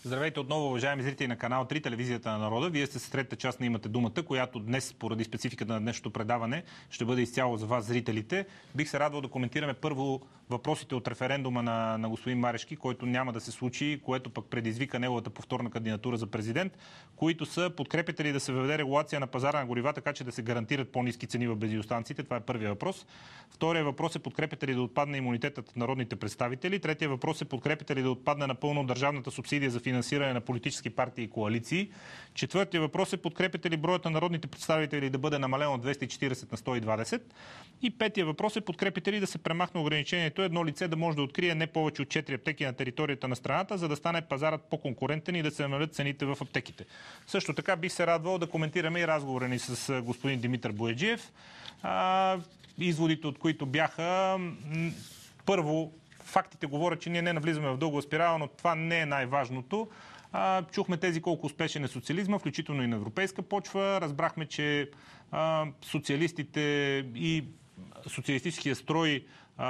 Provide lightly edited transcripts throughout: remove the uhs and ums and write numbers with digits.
Здравейте отново, уважаеми зрители на канал 3, телевизията на народа. Вие сте с третата част на Имате думата, която днес, поради спецификата на днешното предаване, ще бъде изцяло за вас, зрителите. Бих се радвал да коментираме първо въпросите от референдума на господин Марешки, който няма да се случи, което пък предизвика неговата повторна кандидатура за президент, които са: подкрепяте ли да се въведе регулация на пазара на горива, така че да се гарантират по-ниски цени в бензиностанциите? Това е първият въпрос. Втория въпрос е: подкрепяте ли да отпадне имунитетът на народните представители? Третия въпрос е: подкрепяте ли да отпадне напълно държавната субсидия за финансиране на политически партии и коалиции? Четвъртия въпрос е: подкрепяте ли броят на народните представители да бъде намален от 240 на 120? И петия въпрос е: подкрепяте ли да се премахне ограничението едно лице да може да открие не повече от 4 аптеки на територията на страната, за да стане пазарът по-конкурентен и да се намалят цените в аптеките? Също така бих се радвал да коментираме и разговора ни с господин Димитър Бояджиев, изводите от които бяха: първо, фактите говорят, че ние не навлизаме в дълга спирала, но това не е най-важното. Чухме тези колко успешен е социализма, включително и на европейска почва. Разбрахме, че социалистите и социалистическия строй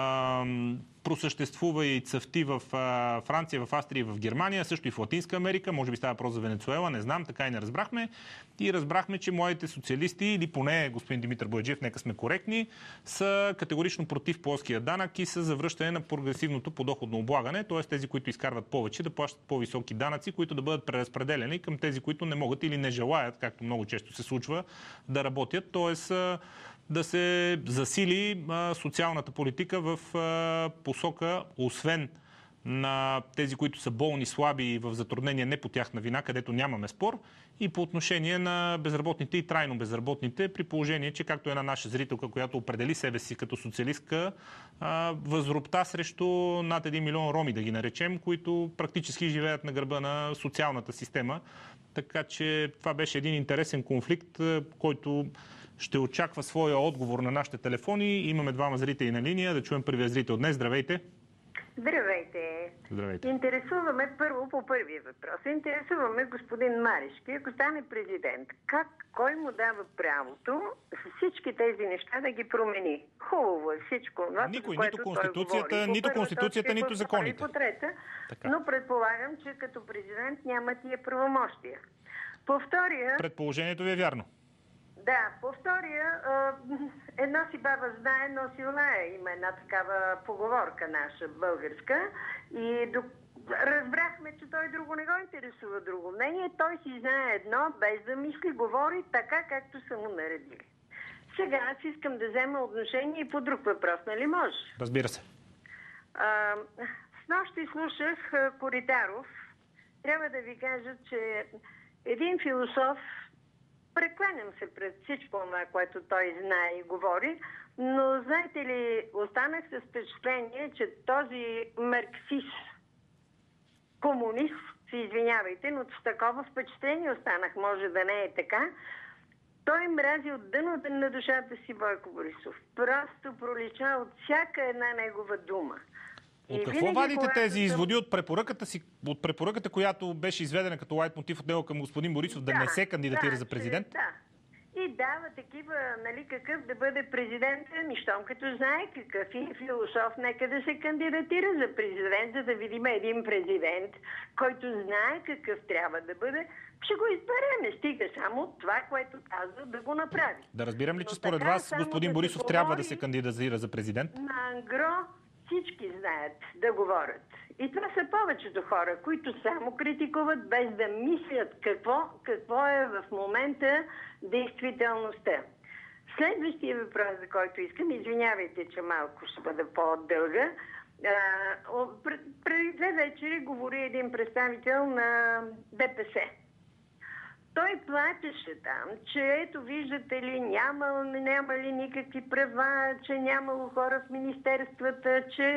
просъществува и цъфти в Франция, в Австрия и в Германия, също и в Латинска Америка. Може би става въпрос за Венецуела, не знам, така и не разбрахме. И разбрахме, че младите социалисти, или поне господин Димитър Бояджиев, нека сме коректни, са категорично против плоския данък и са за връщане на прогресивното подоходно облагане, т.е. тези, които изкарват повече, да плащат по-високи данъци, които да бъдат преразпределени към тези, които не могат или не желаят, както много често се случва, да работят. Т.е. да се засили социалната политика в посока, освен на тези, които са болни, слаби и в затруднения не по тяхна вина, където нямаме спор, и по отношение на безработните и трайно безработните, при положение, че както една наша зрителка, която определи себе си като социалистка, възропта срещу над 1 милион роми, да ги наречем, които практически живеят на гърба на социалната система. Така че това беше един интересен конфликт, който ще очаква своя отговор на нашите телефони. Имаме двама зрители на линия. Да чуем първия зрител днес. Здравейте! Здравейте! Здравейте! Интересуваме първо по първия въпрос. Интересуваме господин Марешки, ако стане президент, кой му дава правото всички тези неща да ги промени? Хубаво е всичко. Никой, нито Конституцията, нито законите. По трета, но предполагам, че като президент няма тия правомощия. По втория... Предположението ви е вярно. Да, по втория, едно си баба знае, носи олая. Има една такава поговорка наша, българска. И разбрахме, че той друго не го интересува друго мнение. Той си знае едно, без да мисли, говори така, както са му наредили. Сега аз искам да взема отношение и по друг въпрос, нали може? Разбира се. Снощи слушах Коритаров. Трябва да ви кажа, че един философ, прекланям се пред всичко това, което той знае и говори, но знаете ли, останах с впечатление, че този марксист, комунист, се извинявайте, но с такова впечатление останах, може да не е така, той мрази от дъното на душата си Бойко Борисов. Просто пролича от всяка една негова дума. От какво вадите тези изводи от препоръката, която беше изведена като лайт мотив от него към господин Борисов, да не се кандидатира за президент? Да. И дава такива, нали, какъв да бъде президент, щом като знае какъв е философ, нека да се кандидатира за президент, за да видим един президент, който знае какъв трябва да бъде. Ще го избереме, стига само това, което казва, да го направи. Да разбирам ли, че според вас господин Борисов трябва да се кандидатира за президент? На ангро всички знаят да говорят. И това са повечето хора, които само критикуват, без да мислят какво е в момента действителността. Следващия въпрос, за който искам, извинявайте, че малко ще бъда по-дълга. Преди 2 вечери говори един представител на ДПС. Той плачеше там, че ето виждате ли, няма ли никакви права, че нямало хора в министерствата, че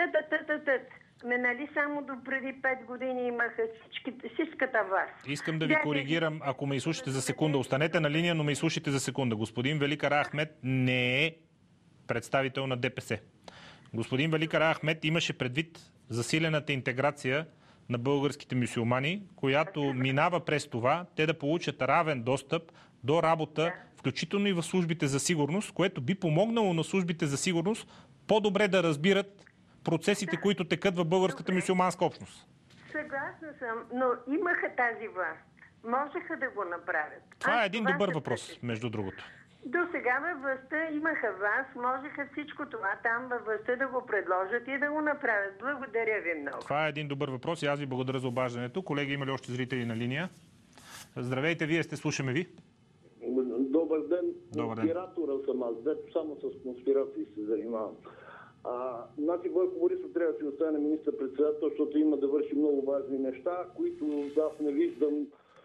нали само до преди 5 години имаха всичката власт. Искам да ви коригирам, ако ме изслушате за секунда. Останете на линия, но ме изслушайте за секунда. Господин Вели Карахмет не е представител на ДПС. Господин Вели Карахмет имаше предвид засилената интеграция на българските мюсюлмани, която минава през това те да получат равен достъп до работа, включително и в службите за сигурност, което би помогнало на службите за сигурност по-добре да разбират процесите, които текат в българската мюсюлманска общност. Съгласна съм, но имаха тази власт. Можеха да го направят. Това е един добър въпрос, между другото. До сега във властта имаха власт, можеха всичко това там във властта да го предложат и да го направят. Благодаря ви много. Това е един добър въпрос и аз ви благодаря за обаждането. Колеги, има ли още зрители на линия? Здравейте, вие сте, слушаме ви. Добър ден. Добър ден. Конспиратора съм аз, дето само с конспирации се занимавам. Значи Бойко Борисов трябва да си остане министър-председател, защото има да върши много важни неща, които аз не виждам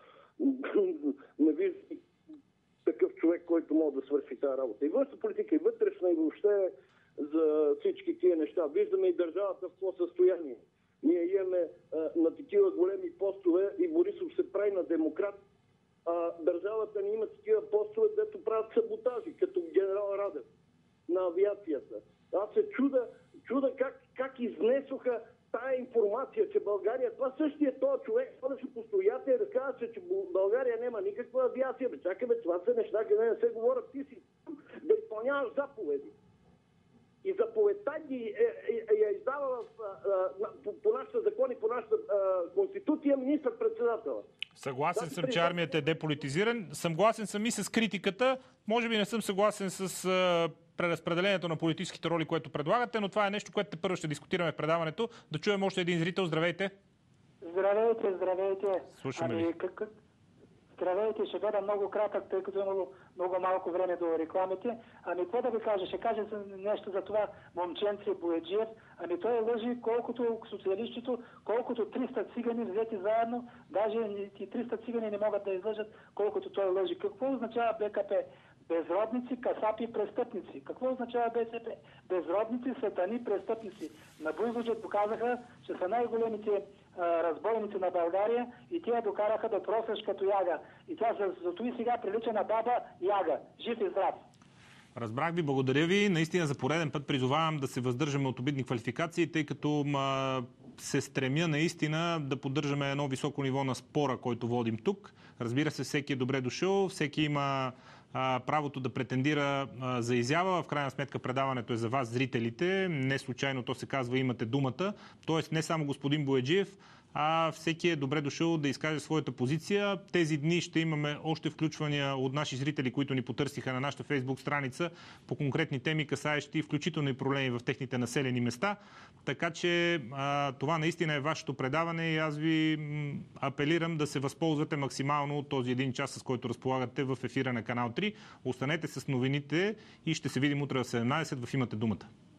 такъв човек, който може да свърши тази работа. И външна политика, и вътрешна, и въобще за всички тия неща. Виждаме и държавата в какво състояние. Ние имаме на такива големи постове и Борисов се прави на демократ. Държавата ни има такива постове, дето правят саботажи, като генерал Радев на авиацията. Аз се чуда как изнесоха тая информация, че България, това същия този човек ходеше по стоята и разказваше, че България няма никаква авиация. Чакай, това са неща, къде не се говорят. Ти си да изпълняваш заповеди. И заповедта ги я издава по нашите закони, по нашата конституция министър-председател. Съгласен съм, че армията е деполитизиран. Съгласен съм и с критиката. Може би не съм съгласен с преразпределението на политическите роли, което предлагате, но това е нещо, което първо ще дискутираме в предаването. Да чуем още един зрител. Здравейте. Здравейте. Слушаме ви. Здравейте, ще бъда много кратък, тъй като има много малко време до рекламите. Какво да ви кажа? Ще кажа нещо за това момченце Бояджиев. Той лъжи колкото социалистите, колкото 300 цигани взети заедно, даже и 300 цигани не могат да излъжат колкото той лъжи. Какво означава БКП? Безродници, касапи, престъпници. Какво означава БСП? Безродници, сатани, престъпници. На Буйводжа доказаха, че са най-големите разбойници на България и тя докараха да тросаш като яга. И тя зато и сега прилича на баба яга. Жив и здрав! Разбрах ви, благодаря ви. Наистина за пореден път призовавам да се въздържаме от обидни квалификации, тъй като се стремя наистина да поддържаме едно високо ниво на спора, който водим тук. Разбира се, всеки е добре дошъл, всеки има правото да претендира за изява. В крайна сметка предаването е за вас, зрителите. Не случайно то се казва "Имате думата". Тоест не само господин Бояджиев, а всеки е добре дошъл да изкаже своята позиция. Тези дни ще имаме още включвания от наши зрители, които ни потърсиха на нашата Фейсбук страница по конкретни теми, касаещи включително и проблеми в техните населени места. Така че това наистина е вашето предаване и аз ви апелирам да се възползвате максимално от този един час, с който разполагате в ефира на Канал 3. Останете с новините и ще се видим утре в 17 в "Имате думата".